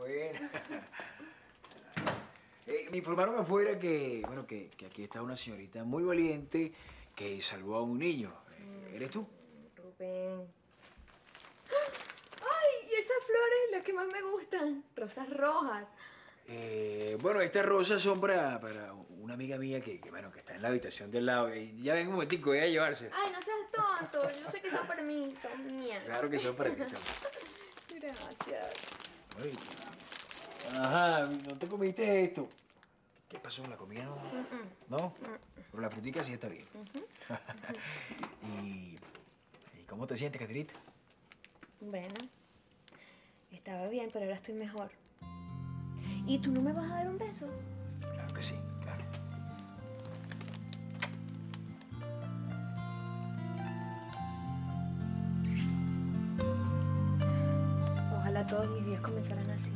buena. Me informaron afuera que, bueno, que aquí está una señorita muy valiente que salvó a un niño. ¿Eres tú? Rubén. ¡Ay! Y esas flores, las que más me gustan. Rosas rojas. Bueno, estas rosas son para una amiga mía bueno, que está en la habitación del lado. Y ya ven un momentico, voy a llevarse. Ay, no seas tonto. Yo sé que son para mí, son mías. Claro que son para ti. Gracias. Ay. Ajá, ¿no te comiste esto? ¿Qué pasó? ¿La comida no? ¿No? Pero la frutica sí está bien. ¿Y cómo te sientes, Caterita? Bueno, estaba bien, pero ahora estoy mejor. ¿Y tú no me vas a dar un beso? Claro que sí, claro. Ojalá todos mis días comenzaran así.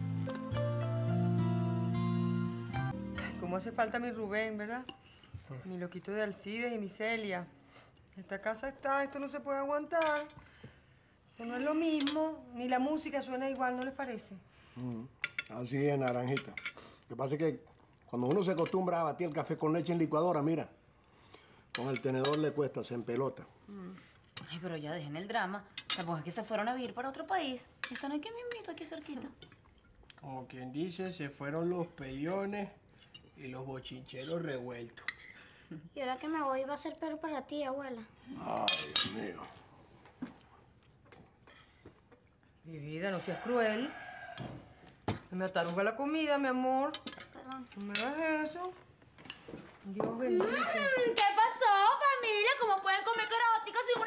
¿Cómo hace falta mi Rubén, verdad? Mi loquito de Alcides y mi Celia. Esta casa esto no se puede aguantar. Esto no es lo mismo, ni la música suena igual, ¿no les parece? Así es, Naranjita. Lo que pasa es que cuando uno se acostumbra a batir el café con leche en licuadora, mira, con el tenedor le cuesta, se empelota. Ay, pero ya dejen el drama. Tampoco es que se fueron a vivir para otro país. Están aquí mismito, aquí cerquita. Como quien dice, se fueron los pellones y los bochincheros revueltos. Y ahora que me voy va a ser peor para ti, abuela. Ay, Dios mío. Mi vida, no seas cruel. Me ataruga la comida, mi amor. Perdón. No me hagas eso. Dios bendito. ¿Qué pasó, familia? ¿Cómo pueden comer caroticos sin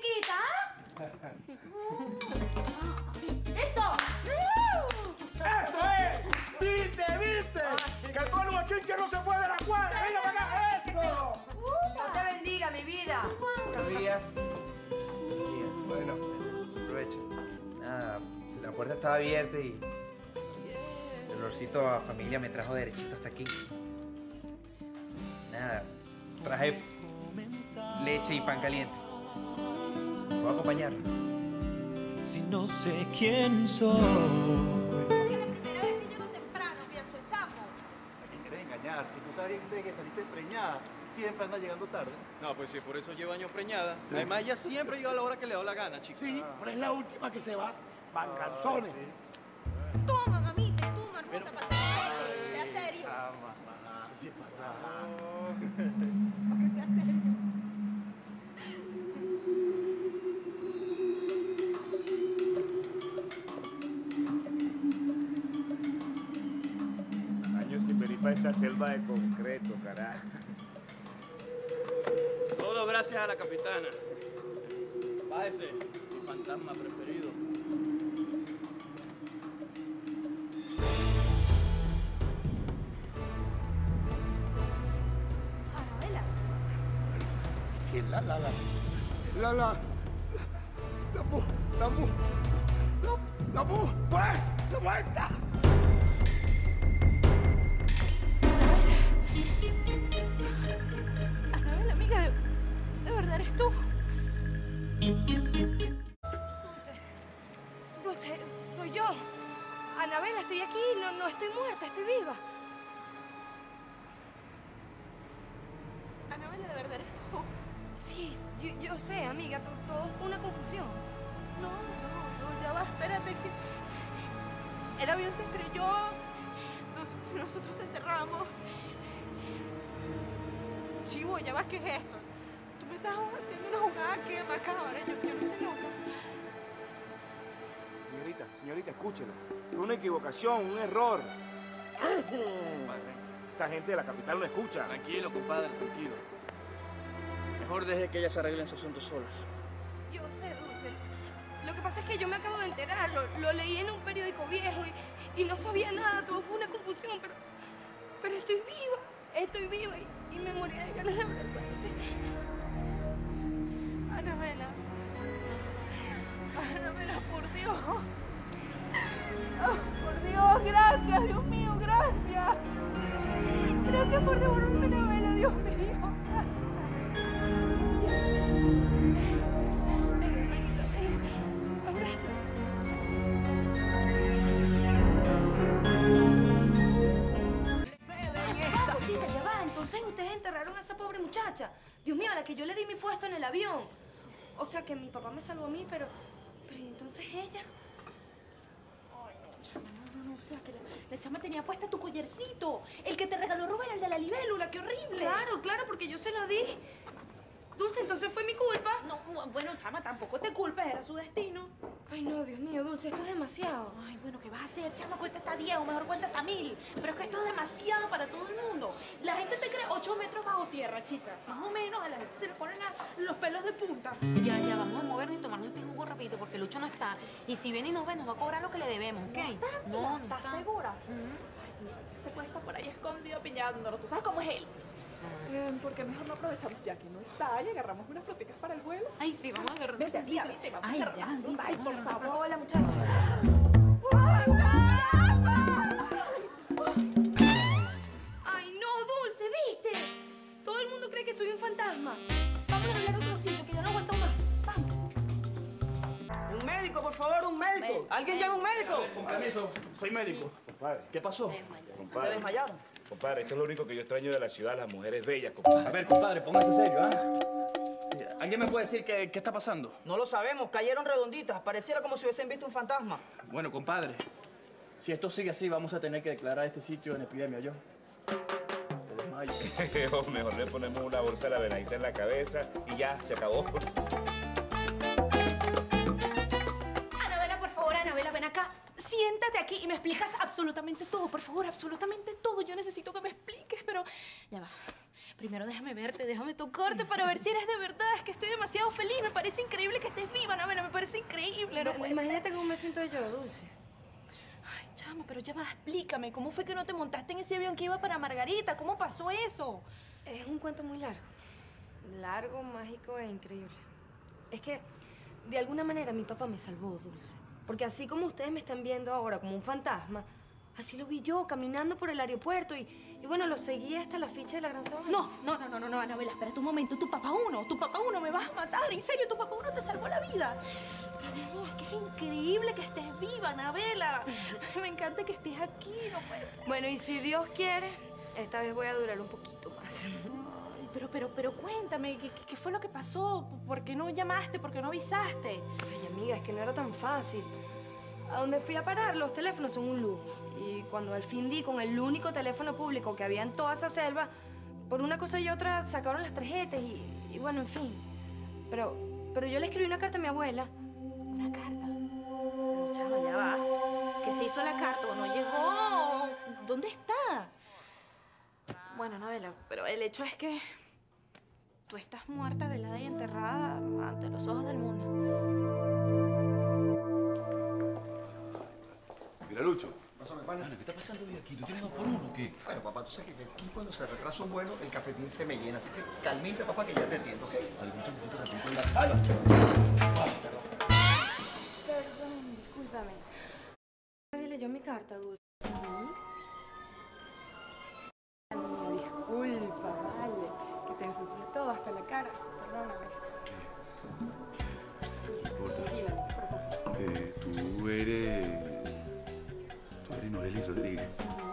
una musiquita? ¡Listo! ¡Eso es! ¡Viste, viste! ¡Que todo el bochinche no se fue de la cuadra! ¡Venga para acá! ¡Eso! Dios te bendiga, mi vida. Buenos días. Bueno, aprovecho. Nada, la puerta estaba abierta y el olorcito a familia me trajo derechito hasta aquí. Nada, traje leche y pan caliente. ¿Puedo acompañarla? Si no sé quién soy. Porque la primera vez que llego temprano, pienso es sapo. ¿A quién quieres engañar? Si tú sabías que saliste preñada, siempre andas llegando tarde. No, pues sí, por eso lleva años preñada. Sí. Además, ella siempre llega a la hora que le da la gana, chica. Sí, pero es la última que se va. Manganzones. Toma, mamita, y tú, marmota, para que sea serio. Mamá, ¿qué pasa? Que sea serio. Años sin venir para esta selva de concreto, carajo. Todo gracias a la capitana. Bájese, mi fantasma preferido. Anabela. Sí, la muerta. Anabela, amiga, ¿de verdad eres tú? Dulce, soy yo. Anabela, estoy aquí, no estoy muerta, estoy viva. Anabela, ¿de verdad eres tú? Sí, yo sé, amiga, todo fue una confusión. No, ya va, espérate que... El avión se estrelló. Nosotros te enterramos. Chivo, ya vas, ¿qué es esto? Tú me estás haciendo una jugada que macabra, yo no estoy loca. Señorita, escúchela. Fue una equivocación, un error. Esta gente de la capital no escucha. Tranquilo, compadre, tranquilo. Mejor deje que ellas se arreglen sus asuntos solas. Yo sé, Dulce. Lo que pasa es que yo me acabo de enterar. Lo leí en un periódico viejo y no sabía nada. Todo fue una confusión, pero estoy viva. Estoy viva y me moría de ganas de abrazarte. Anabela. Anabela, por Dios. Oh, por Dios, gracias, Dios mío, gracias. Gracias por devolverme a Anabela, Dios mío. Gracias. Ven, hermanita, ven. Abrazo. muchacha. Dios mío, a la que yo le di mi puesto en el avión. O sea que mi papá me salvó a mí, pero ¿y entonces ella? Ay, no, chama, no, o sea, que la chama tenía puesta tu collarcito. El que te regaló Rubén, el de la libélula, qué horrible. Claro, porque yo se lo di. Dulce, entonces fue mi culpa. No, bueno, chama, tampoco te culpes, era su destino. Ay, no, Dios mío, Dulce, esto es demasiado. Ay, bueno, ¿qué vas a hacer, chama? Cuenta hasta 10 o mejor cuenta hasta 1000. Pero es que esto es demasiado para todo el mundo. La gente te cree 8 metros bajo tierra, chica. Más o menos a la gente se le ponen los pelos de punta. Ya, vamos a movernos y tomarnos este jugo rapidito porque Lucho no está. Y si viene y nos ve, nos va a cobrar lo que le debemos, ¿ok? No, ¿estás segura? Ay, mira, se puede estar por ahí escondido piñándolo. ¿Tú sabes cómo es él? ¿Por qué mejor no aprovechamos ya que no está y agarramos unas floticas para el vuelo? Ay, sí, vamos a agarrar. Vete, amiga, vete, vamos a agarrar. Ay, por favor. Hola, muchacha. Ay, no, Dulce, ¿viste? Todo el mundo cree que soy un fantasma. Vamos a hablar a otro sitio, que yo no aguanto más. Vamos. Un médico, por favor, un médico. ¿Alguien llama un médico? Con permiso, soy médico. ¿Qué pasó? Se desmayaron. Compadre, esto es lo único que yo extraño de la ciudad, las mujeres bellas, compadre. A ver, compadre, póngase serio, ¿ah? ¿Alguien me puede decir qué está pasando? No lo sabemos, cayeron redonditas. Pareciera como si hubiesen visto un fantasma. Bueno, compadre, si esto sigue así, vamos a tener que declarar este sitio en epidemia, ¿yo? Te desmayo. O mejor le ponemos una bolsa de la venadita en la cabeza y ya, se acabó. Anabela, por favor, Anabela, ven acá. Siéntate aquí y me explicas absolutamente todo, por favor, absolutamente todo. Yo necesito que me expliques, pero ya va. Primero déjame verte, déjame tocarte para ver si eres de verdad. Es que estoy demasiado feliz. Me parece increíble que estés viva, Anabela. Me parece increíble. No puede Imagínate ser. cómo me siento yo, Dulce. Ay, chama, pero ya va, explícame. ¿Cómo fue que no te montaste en ese avión que iba para Margarita? ¿Cómo pasó eso? Es un cuento muy largo. Largo, mágico e increíble. Es que, de alguna manera, mi papá me salvó, Dulce. Porque así como ustedes me están viendo ahora como un fantasma, así lo vi yo caminando por el aeropuerto y bueno, lo seguí hasta la ficha de la Gran Sabana. No, Anabela, espérate un momento. Tu papá uno me vas a matar. En serio, tu papá uno te salvó la vida. Pero Dios mío, es que es increíble que estés viva, Anabela. Me encanta que estés aquí, no puede ser. Bueno, y si Dios quiere, esta vez voy a durar un poquito más. Ay, pero cuéntame, ¿qué fue lo que pasó? ¿Por qué no llamaste? ¿Por qué no avisaste? Ay, amiga, es que no era tan fácil. A donde fui a parar, los teléfonos son un lujo. Y cuando al fin di con el único teléfono público que había en toda esa selva, por una cosa y otra sacaron las tarjetas y bueno, en fin. Pero yo le escribí una carta a mi abuela. ¿Una carta? Pero, chava, ya va. ¿Qué se hizo la carta o no llegó? ¿Dónde estás? Bueno, Anabela, pero el hecho es que tú estás muerta, velada y enterrada ante los ojos del mundo. Mira, Lucho. Pásame, pana. ¿Qué está pasando hoy aquí? ¿Tú tienes 2 por 1 o qué? Bueno, papá, tú sabes que aquí cuando se retrasa un vuelo, el cafetín se me llena. Así que calmita, papá, que ya te entiendo, ¿ok? Algún segundito rapidito en la... ¡Ay! Perdón, discúlpame. Nadie leyó mi carta, Dulce. Disculpa, vale. Que te ensucié todo, hasta la cara. Perdóname. Tranquila, perdón. Tú eres Norelis Rodríguez.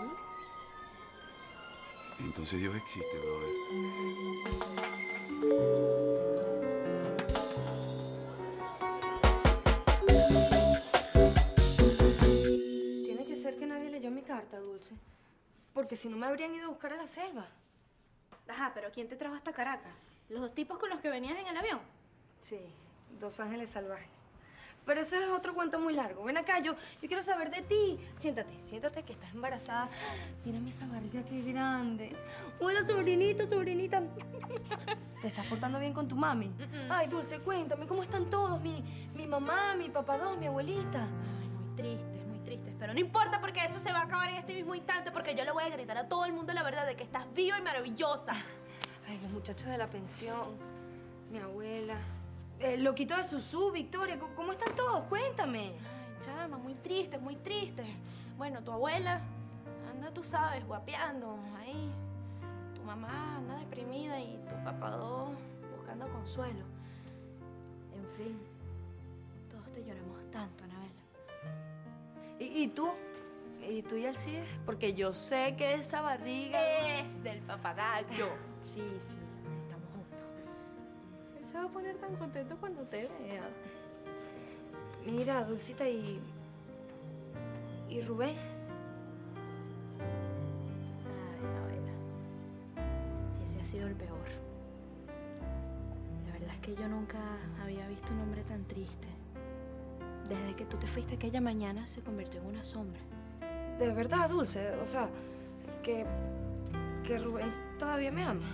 Entonces Dios existe, brother. Tiene que ser que nadie leyó mi carta, Dulce. Porque si no me habrían ido a buscar a la selva. Ajá, pero ¿quién te trajo hasta Caracas? ¿Los 2 tipos con los que venías en el avión? Sí, 2 ángeles salvajes. Pero ese es otro cuento muy largo. Ven acá, yo quiero saber de ti. Siéntate que estás embarazada. Mírame esa barriga qué grande. Hola, sobrinito, sobrinita. ¿Te estás portando bien con tu mami? Ay, Dulce, cuéntame, ¿cómo están todos? Mi mamá, mi papá 2, mi abuelita. Ay, muy tristes. Pero no importa porque eso se va a acabar en este mismo instante porque yo le voy a gritar a todo el mundo la verdad de que estás viva y maravillosa. Ay, los muchachos de la pensión, mi abuela, el loquito de Susú, Victoria, ¿cómo están todos? Cuéntame. Ay, chama, muy triste. Bueno, tu abuela anda, tú sabes, guapeando ahí. Tu mamá anda deprimida y tu papá 2 buscando consuelo. En fin, todos te lloramos tanto, Anabela. ¿Y tú? ¿Y tú y Alcides? Porque yo sé que esa barriga... Es del papagayo. Sí, está va a poner tan contento cuando te vea. Mira, Dulcita, ¿y Rubén? Ay, Anabela. Ese ha sido el peor. La verdad es que yo nunca había visto un hombre tan triste. Desde que tú te fuiste aquella mañana se convirtió en una sombra. De verdad, Dulce, o sea, que Rubén todavía me ama.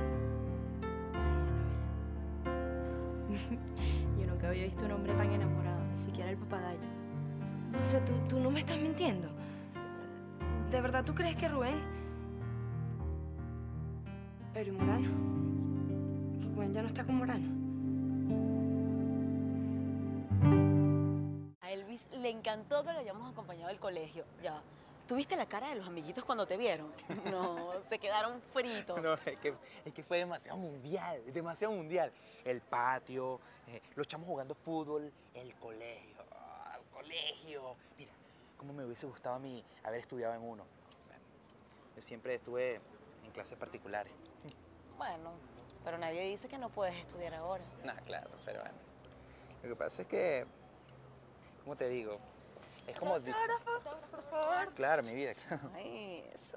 Yo nunca había visto un hombre tan enamorado, ni siquiera el papagayo. Dulce, tú no me estás mintiendo. ¿De verdad tú crees que Rubén? Pero ¿y Morana? Rubén ya no está con Morana. A Elvis le encantó que lo hayamos acompañado al colegio. Ya. ¿Tuviste la cara de los amiguitos cuando te vieron? No, se quedaron fritos. No, es que fue demasiado mundial, demasiado mundial. El patio, los chamos jugando fútbol, el colegio, el colegio. Mira, cómo me hubiese gustado a mí haber estudiado en uno. Yo siempre estuve en clases particulares. Bueno, pero nadie dice que no puedes estudiar ahora. Nah, claro, pero bueno. Lo que pasa es que, ¿cómo te digo? Es como... Por favor. Claro, mi vida, claro. Ay, eso.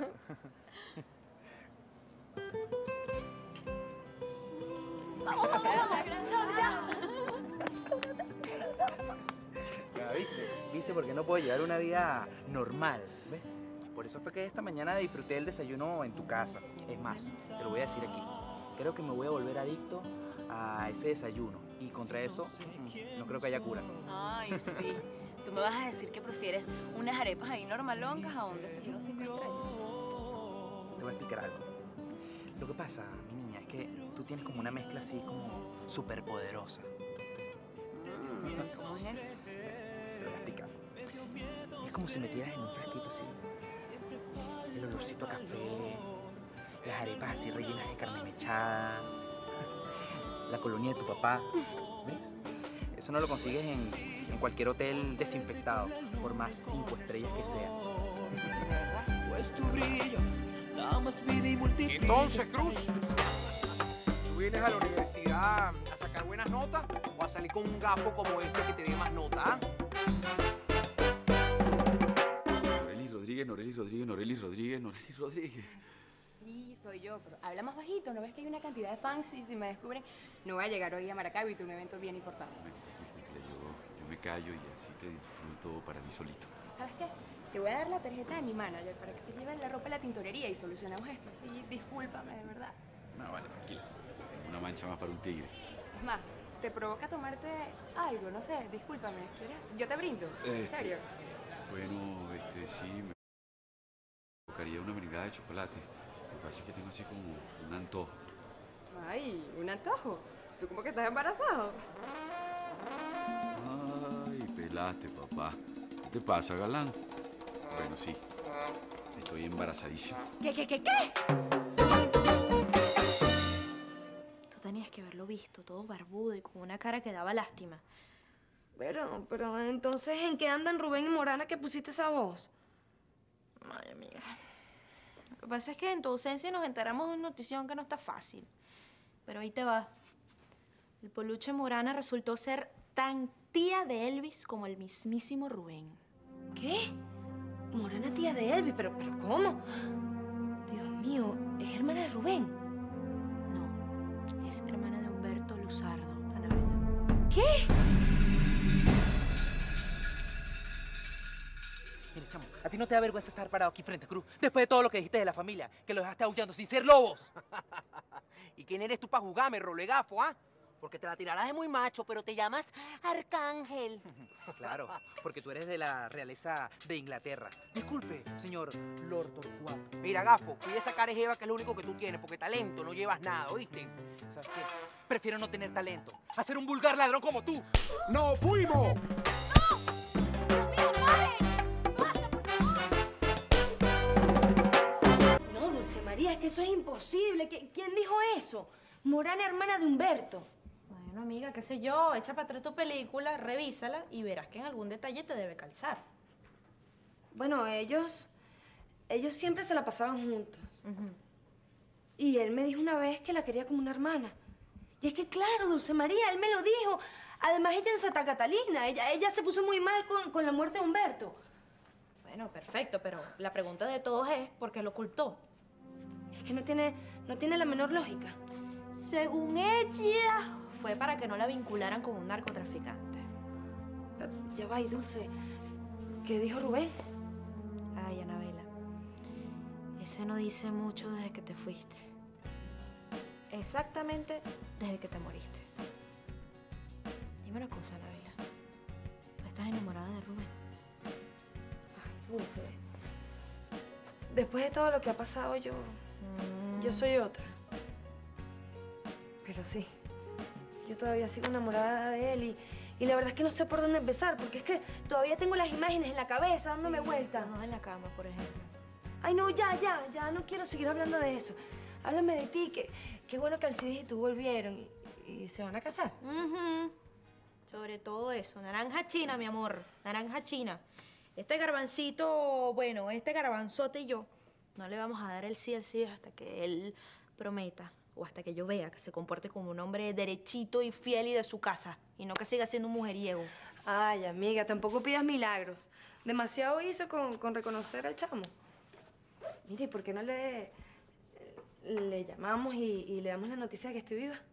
Vamos, ya. Ya, ¿viste? Porque no puedo llevar una vida normal, ¿ves? Por eso fue que esta mañana disfruté el desayuno en tu casa. Es más, te lo voy a decir aquí. Creo que me voy a volver adicto a ese desayuno. Y contra eso, no creo que haya cura. Ay, sí. Tú me vas a decir que prefieres unas arepas ahí normalongas a un desayuno 5 estrellas. Te voy a explicar algo. Lo que pasa, mi niña, es que tú tienes como una mezcla así como súper poderosa. ¿Cómo es eso? Te lo voy a explicar. Es como si metieras en un frasquito así. El olorcito a café, las arepas así rellenas de carne mechada, la colonia de tu papá. ¿Ves? Eso no lo consigues en cualquier hotel desinfectado, por más 5 estrellas que sea. Pues tu brillo da más vida y multiplica. Entonces, Cruz, ¿tú vienes a la universidad a sacar buenas notas o a salir con un gafo como este que te dé más notas? ¿Ah? Norelis Rodríguez. Sí, soy yo, pero habla más bajito. ¿No ves que hay una cantidad de fans y si me descubren no voy a llegar hoy a Maracaibo, un evento bien importante? Yo me callo y así te disfruto para mí solito. ¿Sabes qué? Te voy a dar la tarjeta de mi manager para que te lleven la ropa a la tintorería y solucionamos esto. Así, discúlpame, de verdad. No, vale, tranquila. Una mancha más para un tigre. Es más, te provoca tomarte algo, no sé, discúlpame. ¿Quieres? Yo te brindo, en serio. Bueno, sí, me provocaría una merengada de chocolate. Lo que pasa es que tengo así como un antojo. Ay, ¿un antojo? ¿Tú como que estás embarazado? Ay, pelaste, papá. ¿Qué te pasa, galán? Bueno, sí. Estoy embarazadísimo. ¿Qué? Tú tenías que haberlo visto, todo barbudo y con una cara que daba lástima. Pero entonces, ¿en qué andan Rubén y Morana que pusiste esa voz? Ay, amiga. Lo que pasa es que en tu ausencia nos enteramos de una notición que no está fácil. Pero ahí te va. El peluche Morana resultó ser tan tía de Elvis como el mismísimo Rubén. ¿Qué? Morana tía de Elvis, pero ¿cómo? Dios mío, ¿es hermana de Rubén? No, es hermana de Humberto Luzardo, Anabela. ¿Qué? Mira, chamo, ¿a ti no te da vergüenza estar parado aquí frente a Cruz después de todo lo que dijiste de la familia? Que los dejaste aullando sin ser lobos. ¿Y quién eres tú para jugarme, rolegafo, ah? Porque te la tirarás de muy macho, pero te llamas Arcángel. Claro, porque tú eres de la realeza de Inglaterra. Disculpe, señor Lord Torcuato. Mira, gafo, cuida esa carejeva que es lo único que tú tienes, porque talento no llevas nada, ¿oíste? ¿Sabes qué? Prefiero no tener talento a ser un vulgar ladrón como tú. ¡Nos fuimos! No, Dulce María, es que eso es imposible. ¿Quién dijo eso? Morana, hermana de Humberto. Bueno, amiga, qué sé yo, echa para atrás tu película, revísala y verás que en algún detalle te debe calzar. Bueno, ellos siempre se la pasaban juntos. Y él me dijo una vez que la quería como una hermana. Y es que claro, Dulce María, él me lo dijo. Además, ella en Santa Catalina. Ella se puso muy mal con la muerte de Humberto. Bueno, perfecto, pero la pregunta de todos es ¿por qué lo ocultó? Es que no tiene la menor lógica. Según ella, fue para que no la vincularan con un narcotraficante. Ya va, y Dulce, ¿qué dijo Rubén? Ay, Anabela, ese no dice mucho desde que te fuiste. Exactamente desde que te moriste. Dime una cosa, Anabela. ¿Tú estás enamorada de Rubén? Ay, Dulce. Después de todo lo que ha pasado, yo soy otra. Pero sí, yo todavía sigo enamorada de él y la verdad es que no sé por dónde empezar, porque es que todavía tengo las imágenes en la cabeza dándome vueltas. No, en la cama, por ejemplo. Ay, no, ya no quiero seguir hablando de eso. Háblame de ti, qué bueno que Alcides y tú volvieron y se van a casar. Sobre todo eso, naranja china, mi amor, naranja china. Este garbancito, bueno, este garbanzote y yo, no le vamos a dar el sí hasta que él prometa o hasta que yo vea que se comporte como un hombre derechito y fiel y de su casa y no que siga siendo un mujeriego. Ay, amiga, tampoco pidas milagros. Demasiado hizo con reconocer al chamo. Mire, ¿por qué no le llamamos y le damos la noticia de que estoy viva?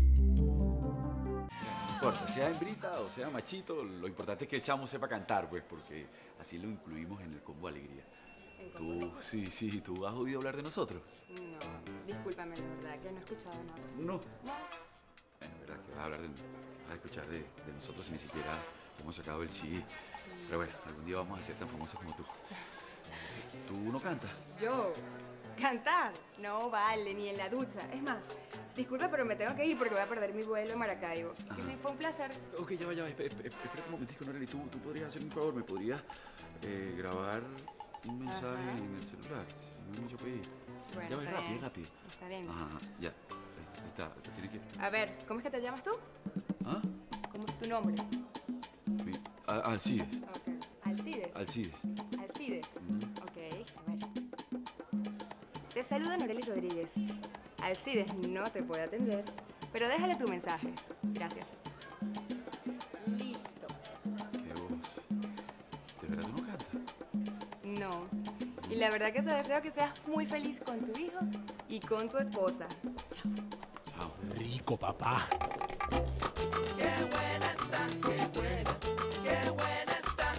No importa, sea hembrita o sea machito, lo importante es que el chamo sepa cantar, pues, porque así lo incluimos en el combo alegría. Tú, sí, ¿tú has oído hablar de nosotros? No, discúlpame, la verdad, que no he escuchado nada. No. Bueno, verdad que vas a hablar vas a escuchar de nosotros si ni siquiera hemos sacado el CD. Pero bueno, algún día vamos a ser tan famosos como tú. ¿Tú no cantas? ¿Yo? ¿Cantar? No vale, ni en la ducha. Es más, disculpa, pero me tengo que ir porque voy a perder mi vuelo en Maracaibo. Y sí, fue un placer. Ok, ya va. Espérate un momentico, Noreli. ¿Tú podrías hacerme un favor? ¿Me podrías grabar un mensaje en el celular? Si no es mucho pedir. Bueno, ya va, está bien. rápido. Está bien. Ajá, ya. Ahí está. Te tiene que... A ver, ¿cómo es que te llamas tú? ¿Ah? ¿Cómo es tu nombre? Alcides. Okay. ¿Alcides? Alcides. Alcides. Ok, a ver. Te saluda Noreli Rodríguez. Alcides no te puede atender, pero déjale tu mensaje. Gracias. Listo. ¿Qué voz? ¿De verdad tú no cantas? No. Y la verdad que te deseo que seas muy feliz con tu hijo y con tu esposa. Chao. Chao. Rico, papá. Qué buena está, qué buena está.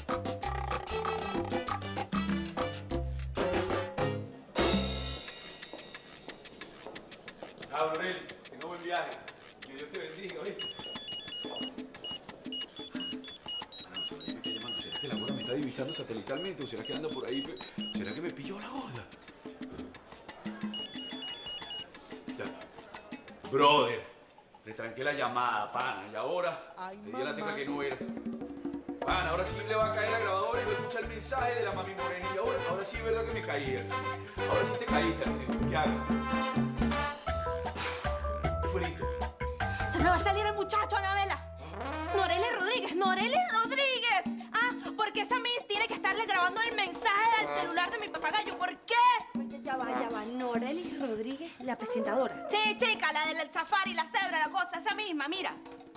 Chao, Noreli. Tenga buen viaje. Que Dios te bendiga, ¿oíste? Me está llamando. ¿Será que la gorda me está divisando satelitalmente o será que anda por ahí? ¿Será que me pilló la gorda? Ya. Brother, le tranqué la llamada, pana, y ahora le di a la tecla que no era. Pana, ahora sí le va a caer la grabadora y va a escuchar el mensaje de la mami morena. Y ahora sí es verdad que me caí así. Ahora sí te caíste así. ¿Qué hago? Frito. Se me va a salir el muchacho, Anabela. Noreli Rodríguez. Ah, porque esa Miss tiene que estarle grabando el mensaje del celular de mi papagayo. ¿Por qué? Ya va. Noreli Rodríguez, la presentadora. Sí, chica, la del safari, la cebra, la cosa, esa misma, mira.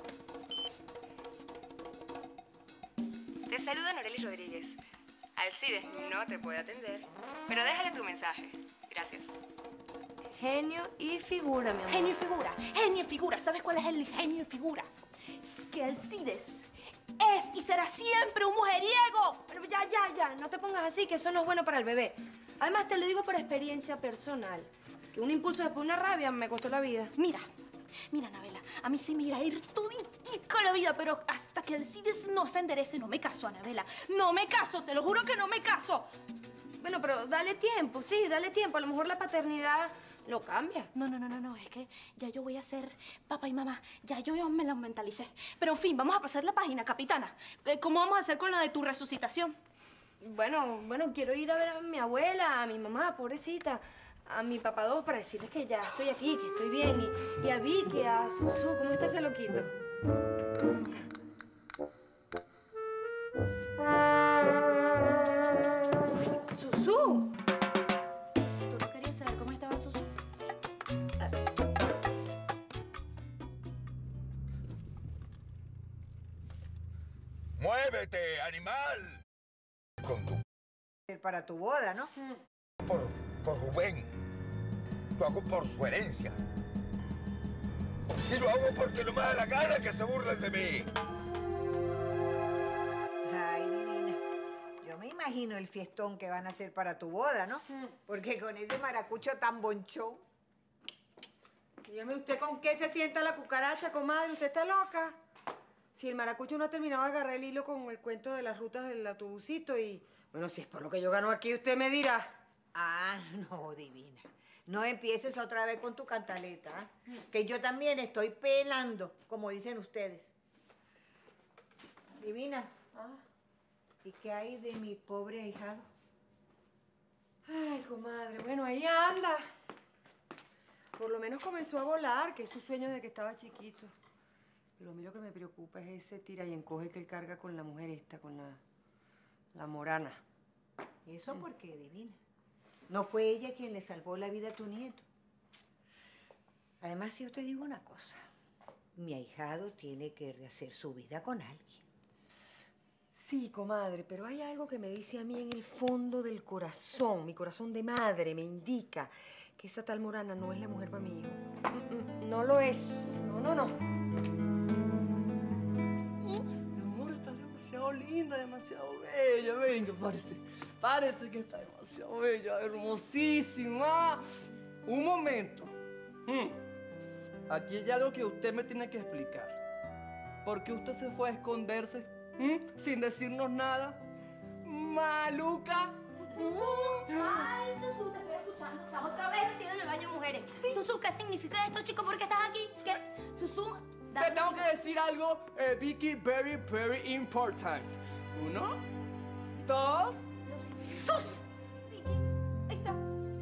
Te saluda Noreli Rodríguez. Alcides no te puede atender, pero déjale tu mensaje. Gracias. Genio y figura, mi amor. Genio y figura. ¿Sabes cuál es el genio y figura? Que Alcides es y será siempre un mujeriego. Pero ya. No te pongas así, que eso no es bueno para el bebé. Además, te lo digo por experiencia personal. Que un impulso después de una rabia me costó la vida. Mira, Anabela, a mí se me irá a ir toditico la vida, pero hasta que Alcides no se enderece, no me caso, Anabela. No me caso, te lo juro que no me caso. Bueno, pero dale tiempo, sí, dale tiempo. A lo mejor la paternidad lo cambia. No, es que ya yo voy a ser papá y mamá. Ya yo me lo mentalicé. Pero en fin, vamos a pasar la página, capitana. ¿Cómo vamos a hacer con lo de tu resucitación? Bueno, quiero ir a ver a mi abuela, a mi mamá, pobrecita, a mi papá 2 para decirles que ya estoy aquí, que estoy bien. Y a Vicky, a Susu, ¿cómo está ese loquito? ¡Susu! ¿Tú no querías saber cómo estaba Susu? Atrévete, animal. Con tu... Para tu boda, ¿no? Por Rubén. Lo hago por su herencia. Y lo hago porque no me da la gana que se burlen de mí. Ay, divina. Yo me imagino el fiestón que van a hacer para tu boda, ¿no? Porque con ese maracucho tan bonchón. Dígame usted con qué se sienta la cucaracha, comadre. ¿Usted está loca? Si el maracucho no ha terminado de agarrar el hilo con el cuento de las rutas del autobusito y... Bueno, si es por lo que yo gano aquí, usted me dirá. Ah, no, divina. No empieces otra vez con tu cantaleta, ¿eh? Que yo también estoy pelando, como dicen ustedes. Divina, ¿y qué hay de mi pobre ahijado? Ay, comadre, bueno, ahí anda. Por lo menos comenzó a volar, que es su sueño de que estaba chiquito. Pero a mí lo que me preocupa es ese tira y encoge que él carga con la mujer esta, con la morana. ¿Y eso por qué, divina? ¿No fue ella quien le salvó la vida a tu nieto? Además, si yo te digo una cosa, mi ahijado tiene que rehacer su vida con alguien. Sí, comadre, pero hay algo que me dice a mí en el fondo del corazón, mi corazón de madre me indica que esa tal morana no es la mujer para mi hijo. No lo es. No. Mi amor, está demasiado linda, demasiado bella. Venga, parece que está demasiado bella, hermosísima. Un momento. Aquí hay algo que usted me tiene que explicar. ¿Por qué usted se fue a esconderse sin decirnos nada? ¡Maluca! Ay, Susu, te estoy escuchando. Estás otra vez metido en el baño de mujeres. Susu, ¿qué significa esto, chico? ¿Por qué estás aquí? ¿Qué? Susu, te tengo que decir algo, Vicky, very, very important. 1, 2, ¡sus! Vicky, ahí está.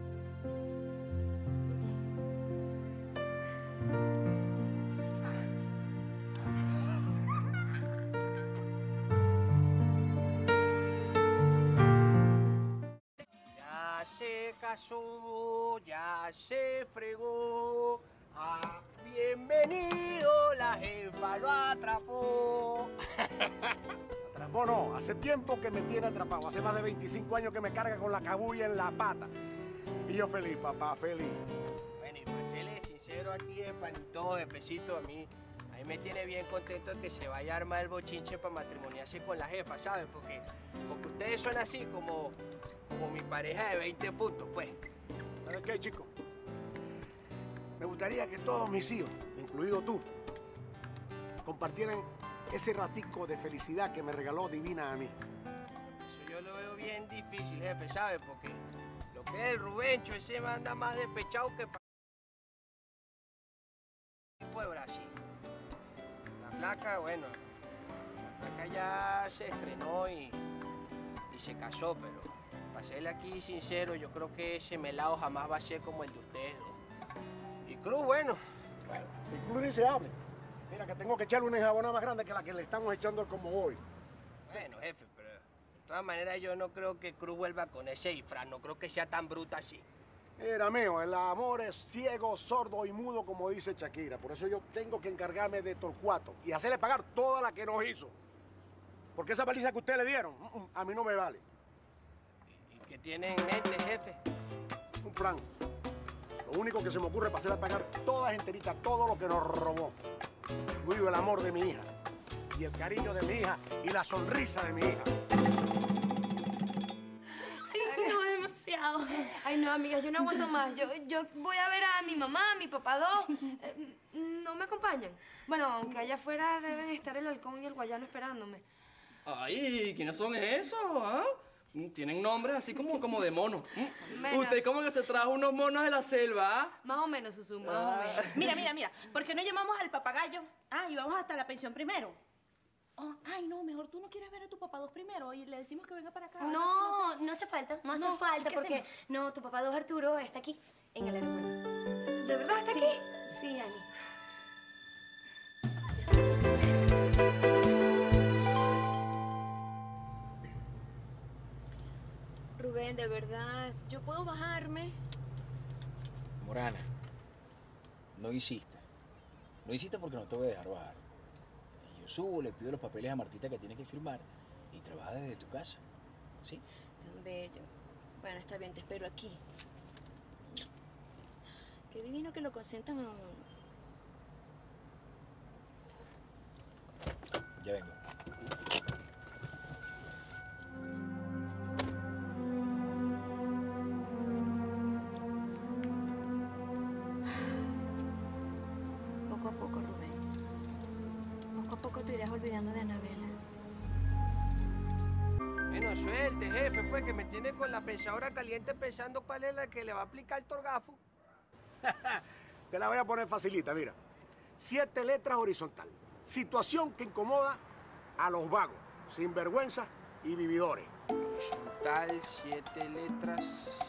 Ya se casó, ya se fregó. Ah, bienvenido, la jefa lo atrapó. Atrapó no, hace tiempo que me tiene atrapado. Hace más de 25 años que me carga con la cabulla en la pata. Y yo feliz, papá, feliz. Bueno, y para serle sincero aquí, jefa, ni todo de pesito a mí me tiene bien contento de que se vaya a armar el bochinche para matrimoniarse con la jefa, ¿sabes? Porque ustedes son así como mi pareja de 20 puntos, pues. ¿Sabes qué, chico? Me gustaría que todos mis hijos, incluido tú, compartieran ese ratico de felicidad que me regaló Divina a mí. Eso yo lo veo bien difícil, jefe, ¿sabes? Porque lo que es el Rubencho, ese manda más despechado que de Brasil. La flaca, bueno, la flaca ya se estrenó y se casó, pero para serle aquí sincero, yo creo que ese melado jamás va a ser como el de ustedes dos. Y Cruz, bueno. Y Cruz ni se hable. Mira que tengo que echarle una enjabonada más grande que la que le estamos echando como hoy. Bueno, jefe, pero de todas maneras yo no creo que Cruz vuelva con ese disfraz, no creo que sea tan bruta así. Mira, mío, el amor es ciego, sordo y mudo, como dice Shakira. Por eso yo tengo que encargarme de Torcuato y hacerle pagar toda la que nos hizo. Porque esa paliza que ustedes le dieron, a mí no me vale. ¿Y qué tiene en mente, jefe? Un plan. Lo único que se me ocurre es hacerle pagar todas enteritas todo lo que nos robó. Incluido el amor de mi hija, y el cariño de mi hija, y la sonrisa de mi hija. Ay, no, amigas, yo no aguanto más. Yo voy a ver a mi mamá, a mi papá dos. ¿No me acompañan? Bueno, aunque allá afuera deben estar el halcón y el guayano esperándome. Ay, ¿quiénes son esos? ¿Ah? Tienen nombres así como de mono. Bueno. Usted como que se trajo unos monos de la selva, ¿ah? Más o menos, Susu, más o menos. Mira, ¿por qué no llamamos al papagayo? Y vamos hasta la pensión primero. Oh, ay, no, mejor tú no quieres ver a tu papá dos primero y le decimos que venga para acá. No hace falta, no hace falta porque... No, tu papá dos Arturo está aquí, en el aeropuerto. ¿De verdad está aquí? Sí, Ani. Rubén, de verdad, ¿yo puedo bajarme? Morana, no insista. No insista porque no te voy a dejar bajar. Yo subo, le pido los papeles a Martita que tiene que firmar Y trabajas desde tu casa, ¿sí? Tan bello. Bueno, está bien, te espero aquí. Qué divino que lo consientan a uno. Ya vengo. Poco a poco, Rubén. Poco a poco te irás olvidando de Anabela. Bueno, suelte, jefe, pues, que me tiene con la pensadora caliente pensando cuál es la que le va a aplicar el torgafo. Te la voy a poner facilita, mira. 7 letras horizontal. Situación que incomoda a los vagos, sinvergüenzas y vividores. Horizontal, 7 letras.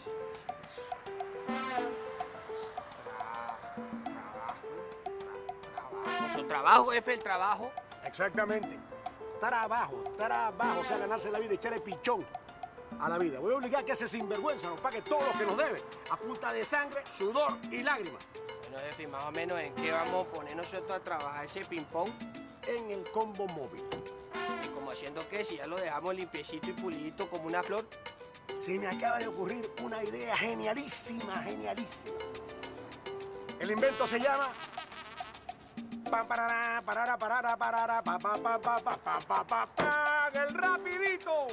Su trabajo, jefe, el trabajo. Exactamente. Trabajo, o sea, ganarse la vida y echarle pichón a la vida. Voy a obligar a que ese sinvergüenza nos pague todo lo que nos debe, a punta de sangre, sudor y lágrimas. Bueno, jefe, más o menos, ¿en qué vamos a poner nosotros a trabajar ese ping-pong? En el combo móvil. ¿Y como haciendo qué? Si ya lo dejamos limpiecito y pulidito como una flor. Se me acaba de ocurrir una idea genialísima, genialísima. El invento se llama... ¡El rapidito!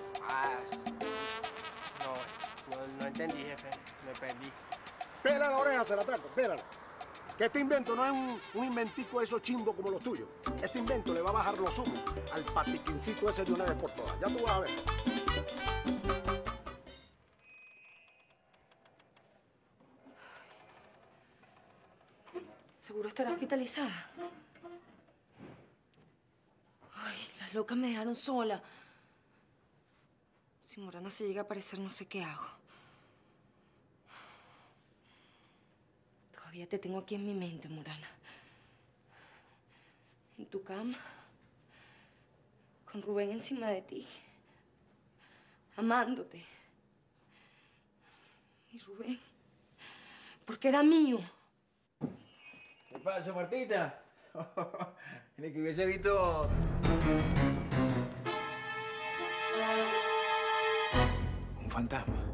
No entendí, jefe. Me perdí. Pela la oreja, se la trato, pélala. Que este invento no es un inventico de esos chimbos como los tuyos. Este invento le va a bajar los humos al patiquincito ese de una vez por todas. Ya tú vas a ver. ¿Seguro estará hospitalizada? Ay, las locas me dejaron sola. Si Morana se llega a aparecer, no sé qué hago. Todavía te tengo aquí en mi mente, Morana. En tu cama, con Rubén encima de ti, amándote. Y Rubén, porque era mío. ¿Qué pasa, Martita? Ni que hubiese visto... un fantasma.